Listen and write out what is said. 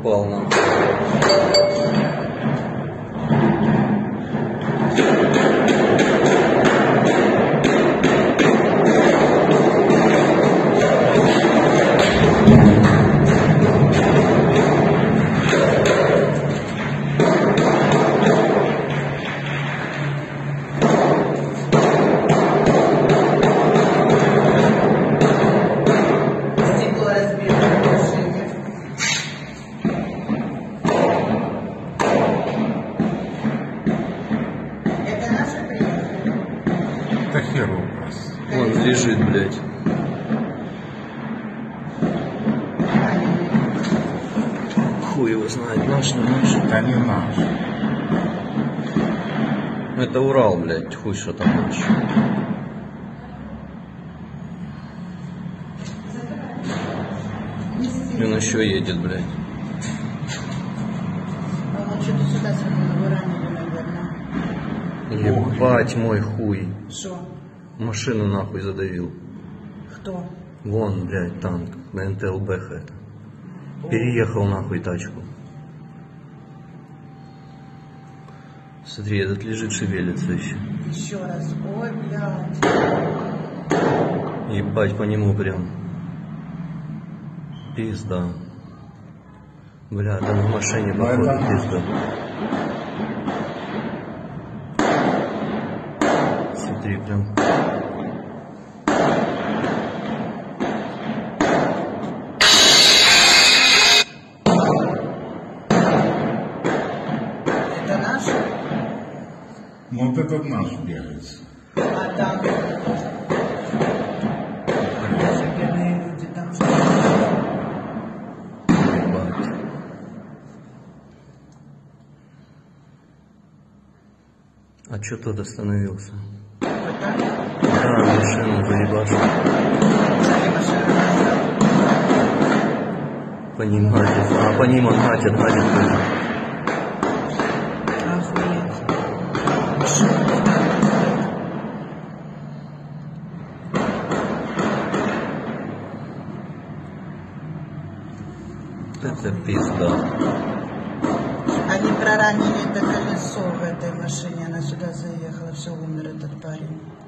упал нам. Да хер вопрос. Он лежит, блядь. Хуй его знает, наш, не наш. Да не наш. Это Урал, блядь, хуй что там наш. И он еще едет, блядь. Он что-то сюда сегодня выранили, наверное. Ебать мой хуй. Что? Машину нахуй задавил. Кто? Вон, блядь, танк. На НТЛБ это. Переехал нахуй тачку. Смотри, этот лежит, шевелится еще. Еще раз. Ой, блядь. Ебать по нему прям. Пизда. Бля, там в машине походу пизда. Смотри, прям. Это наш? Ну вот этот наш бегает. А там? Бедные люди там. Ебать. А чё тот остановился? Да, машину заебашил. По ним гадит. А, по ним он гадит тоже. Охуеть. Это пизда. Они проранили это колесо в этой машине, она сюда заехала, все, умер этот парень.